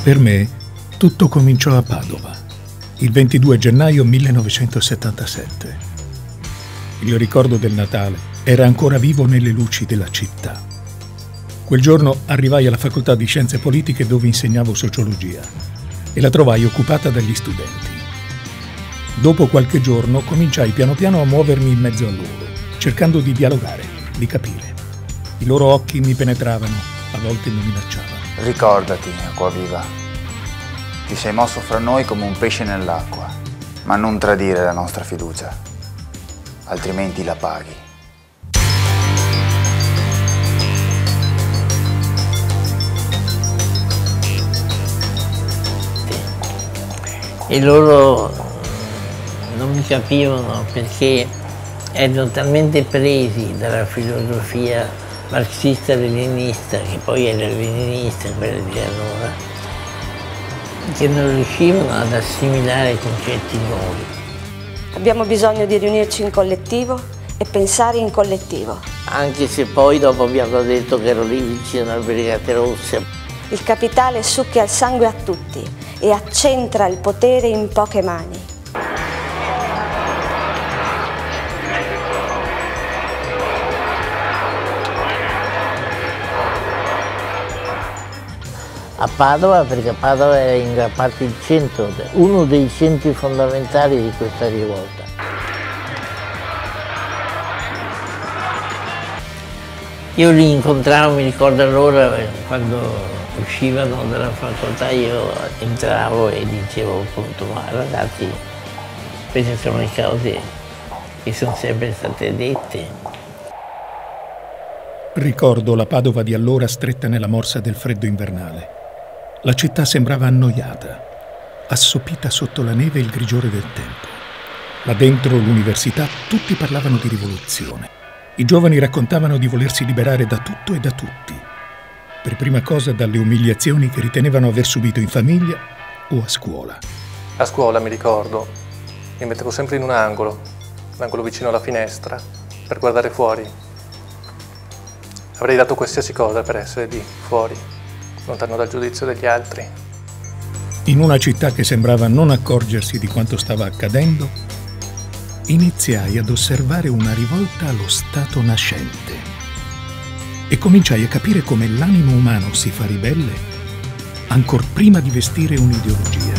Per me tutto cominciò a Padova, il 22 gennaio 1977. Il ricordo del Natale era ancora vivo nelle luci della città. Quel giorno arrivai alla facoltà di Scienze Politiche dove insegnavo sociologia e la trovai occupata dagli studenti. Dopo qualche giorno cominciai piano piano a muovermi in mezzo a loro, cercando di dialogare, di capire. I loro occhi mi penetravano, a volte mi minacciavano. Ricordati, Acquaviva, ti sei mosso fra noi come un pesce nell'acqua, ma non tradire la nostra fiducia, altrimenti la paghi. E loro non mi capivano perché erano talmente presi dalla filosofia marxista-leninista, che poi era leninista quella di allora, che non riuscivano ad assimilare concetti nuovi. Abbiamo bisogno di riunirci in collettivo e pensare in collettivo. Anche se poi dopo mi hanno detto che ero lì vicino alle Brigate Rosse. Il capitale succhia il sangue a tutti e accentra il potere in poche mani. A Padova, perché Padova era in gran parte il centro, uno dei centri fondamentali di questa rivolta. Io li incontravo, mi ricordo allora, quando uscivano dalla facoltà, io entravo e dicevo appunto, ma ragazzi, queste sono le cose che sono sempre state dette. Ricordo la Padova di allora stretta nella morsa del freddo invernale. La città sembrava annoiata, assopita sotto la neve e il grigiore del tempo. Là dentro l'università tutti parlavano di rivoluzione. I giovani raccontavano di volersi liberare da tutto e da tutti. Per prima cosa dalle umiliazioni che ritenevano aver subito in famiglia o a scuola. A scuola, mi ricordo, mi mettevo sempre in un angolo vicino alla finestra, per guardare fuori. Avrei dato qualsiasi cosa per essere lì, fuori, lontano dal giudizio degli altri. In una città che sembrava non accorgersi di quanto stava accadendo, iniziai ad osservare una rivolta allo stato nascente e cominciai a capire come l'animo umano si fa ribelle ancor prima di vestire un'ideologia.